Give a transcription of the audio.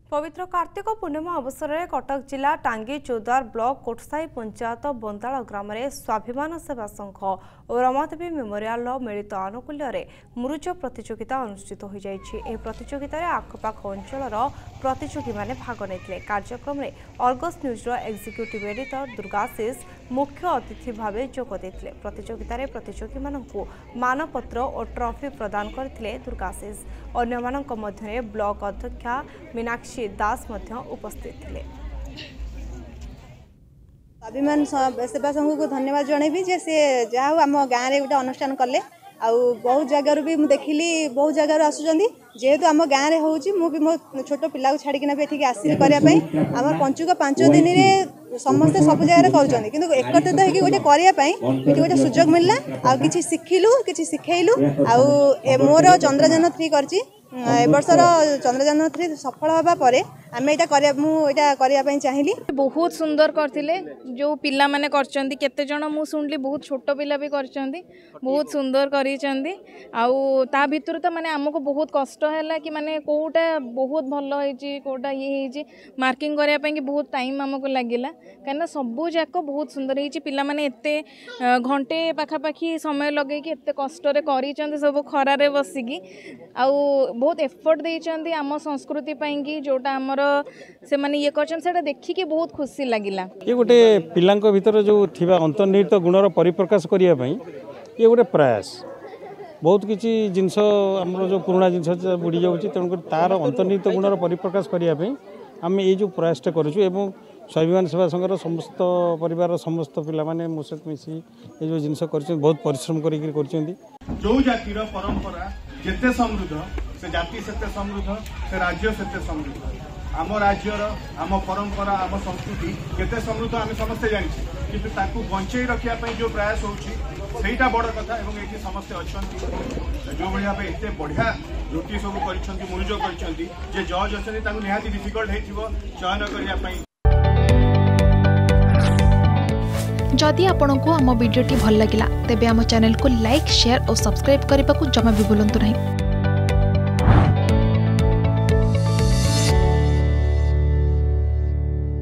पवित्र कार्तिक पूर्णिमा अवसर में कटक जिला टांगी चौदार ब्लॉक कोटसाई पंचायत बंताल ग्राम में स्वाभिमान सेवा संघ और रमादेवी मेमोरियल मिलित आनुकूल्य मुरुज प्रतियोगिता अनुष्ठित हो जाइए। प्रतियोगितार आखपाख अंचल प्रतियोगी मैंने भाग नहीं। कार्यक्रम में Argus news executive editor Durgashish मुख्य अतिथि भाव जोगदे। प्रतियोगितार प्रतियोगी मानू मानपत्र और ट्रॉफी प्रदान करते दुर्गाशीष। अन्य ब्लॉक अध्यक्षा मीनाक्षी दास उपस्थित थे। स्वाभिमान सेवा संघ को धन्यवाद जनइबी जे से जहाँ आम गाँव में गोटे अनुष्ठान कले बहुत जगार भी देखिली बहुत जगार आसुँच जेहेतु आम गाँव में होगी मो छोट पिला को छाड़िकिना भी एठिक आसिक करने आम पंचुक 5 दिन में समस्ते सब जगह कर एकत्रित होगी गोटे करने गोटे सुजोग मिलला आ किछि शिखिलु किछि शिखेलु आ मोर चंद्रयान 3 करछि वर्षर चंद्रयान 3 सफल होगा पर आम यहाँ चाहिए। बहुत सुंदर करथिले जो पिला माने करचंदी केते जण मु सुनली बहुत छोट पिला भी करचंदी बहुत सुंदर करिचंदी आउ ता भितर तो माने हमको बहुत कष्ट हैला कि माने कोटा बहुत भल होईची कोटा ये होईची मार्किंग करिया पई कि बहुत टाइम हमको लागिला कना सबु जाक बहुत सुंदर होईची पिला माने एते घंटे पाखा पाखी समय लगे कि एते कष्ट रे करिचंदी सब खरा रे बसिकी आउ बहुत एफर्ट देइचंदी आम संस्कृति पई कि जोटा हमर से माने ये करचन सेटा देखि के बहुत खुशी लागिला। ये गोटे पिलांको भीतर जो थिबा अंतर्निहित गुणर परिप्रकाश करिया पई ये गोटे प्रयास बहुत किसी जिनस आमर जो पुराना जिनस बुड़ी जाऊँगी तेणुक तार अंतर्निहित गुणर परिप्रकाश करने आम ये जो प्रयासटा करूँ एवं स्वाभिमान सेवा संघर समस्त परिवार समस्त पिला माने मो सहित मिसी ये जो जिनस कर बहुत परिश्रम कर जो जातिर परंपरा जिते समृद्ध से जाति सेते समृद्ध से राज्य सेते समृद्ध आम राज्यर आम परंपरा आम संस्कृति केते समृद्ध आम समस्ते जानी किंतु ताकू बंचई रखिया जो प्रयास होटा बड़ कथा एवं ये समस्ते अच्छा जो भाव एत बढ़िया रोटी सब कर मुरुज कर जज अच्छा निहाती डिफिकल्ट हो चयन करने। जदि आपंक आम भिडी भल लगा तेब आम चैनल को लाइक शेयर और सब्सक्राइब करने को जमा भी भूलु नहीं।